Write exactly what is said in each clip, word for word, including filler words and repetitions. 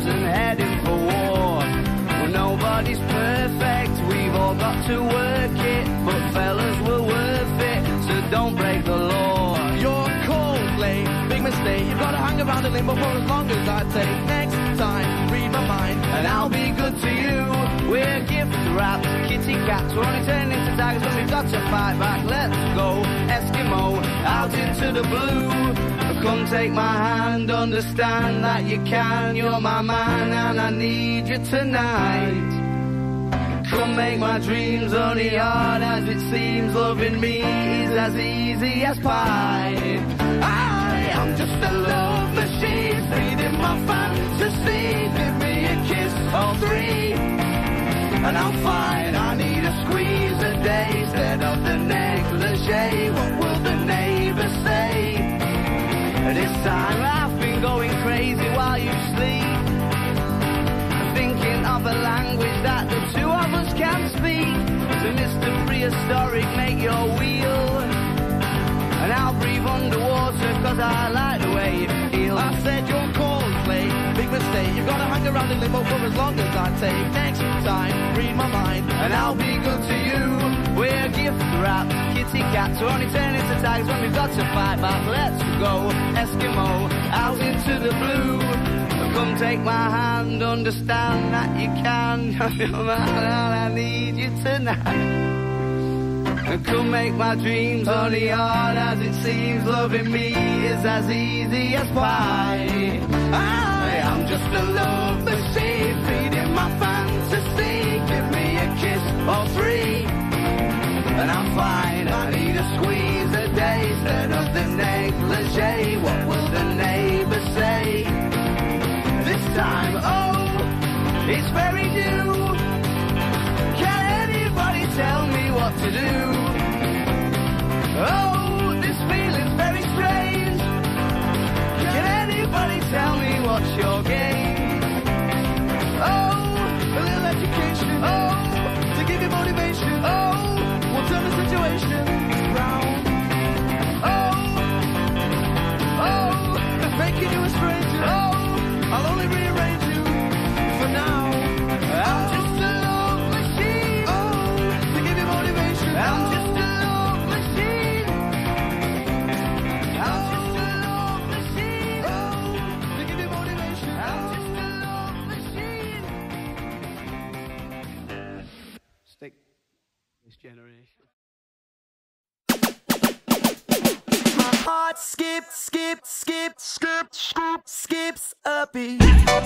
and heading for war. Well, nobody's perfect, we've all got to work it, but fellas, we're worth it, so don't break the law. You're cold, late, big mistake. You've got to hang around in limbo for as long as I take. Next time, read my mind, and I'll be good to you. We're gift wrapped, kitty cats. We're only turning into tigers when we've got to fight back. Let's go, Eskimo, out into the blue. Come take my hand, understand that you can. You're my man and I need you tonight. Come make my dreams only hard as it seems. Loving me is as easy as pie. I am just a love machine, feeding my fantasy. Give me a kiss or three, and I'm fine. I need a squeeze a day instead of the negligee. What will the neighbors say? This time I've been going crazy while you sleep, thinking of a language that the two of us can speak. So Mister Prehistoric, make your wheel, and I'll breathe underwater cause I like the way you feel. I said you're cold, late, big mistake. You've got to hang around in limbo for as long as I take. Next time, read my mind, and I'll be good to you. We're gift wrapped, kitty cats. We're only turning to tigers when we've got to fight back. Let's go, Eskimo, out into the blue. Come take my hand, understand that you can. You're my man, I need you tonight. Come make my dreams only hard as it seems. Loving me is as easy as pie. I am just a love machine, feeding my fantasy. Give me a kiss or three, and I'm fine. I need a squeeze a day instead of the negligee. What will the neighbors say? This time, oh, it's very new. Can anybody tell me what to do? Oh, this feeling's very strange. Can anybody tell me what's your game? oh, a little education, Oh, to give you motivation. oh, Whatever situation is round, oh, oh, making you a stranger. oh, I'll only rearrange you for now. I'm just a love machine. Oh, to give you motivation. I'm just a love machine. I'm just a love machine. Oh, to give you motivation. I'm just a love machine. Stick this generation. My heart skip, skip, skip, skip, skip, skips a beat.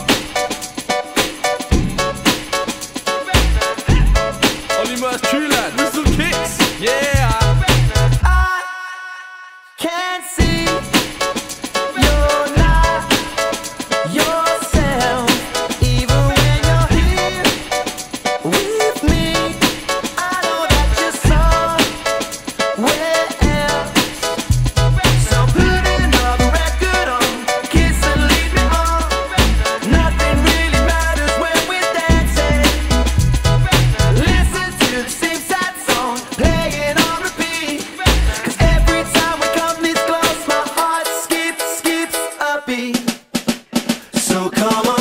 Only Merce True Lad with some kicks. Yeah. I can't see you're not yourself, even when you're here with me. I know that you're somewhere else, so put another record on, kiss and lead me on. Nothing really matters when we're dancing. Listen to the same sad song playing on repeat, 'cause every time we come this close, my heart skips, skips a beat. So come on.